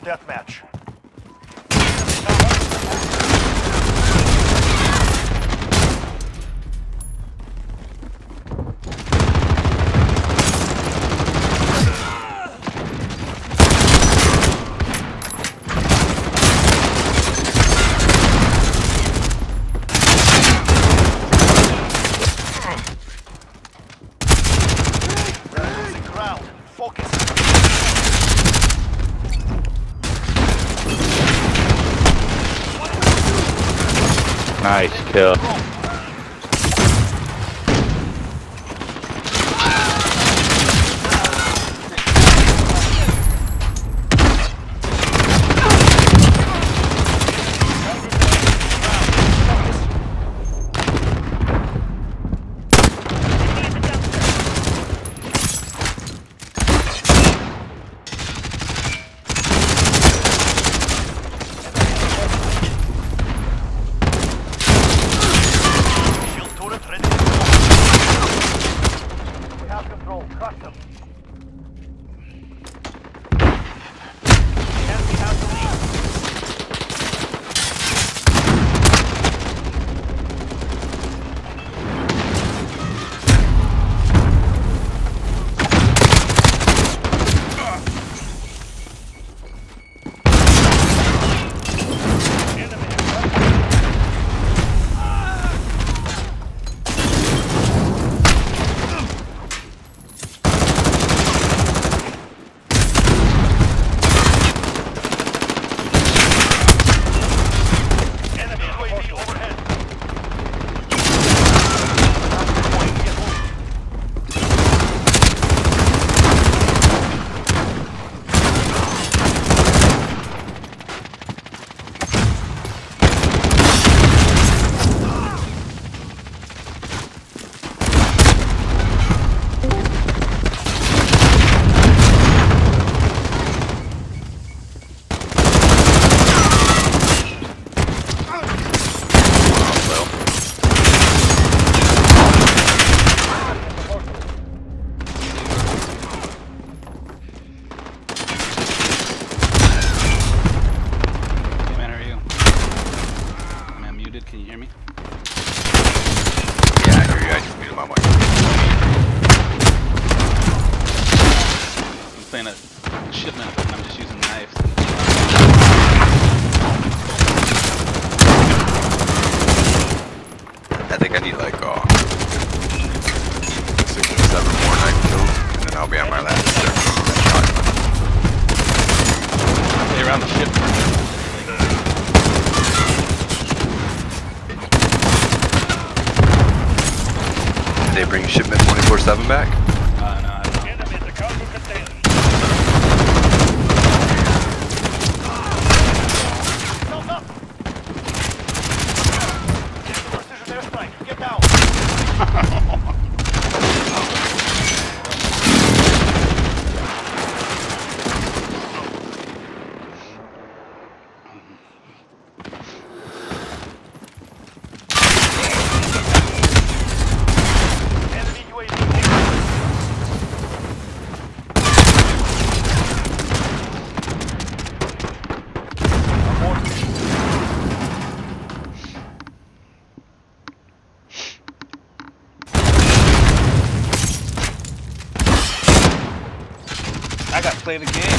deathmatch. Nice kill. Can you hear me? Yeah, I hear you. I just muted my mic. I'm playing a shipment, but I'm just using knives. I think I need like 6 or 7 more knife kills, and then I'll be on my last step. Stay around the ship. Did they bring Shipment 24/7 back? No, I don't know. Enemy at the cargo container. Self up. Get the precision airstrike. Get down. I got played again.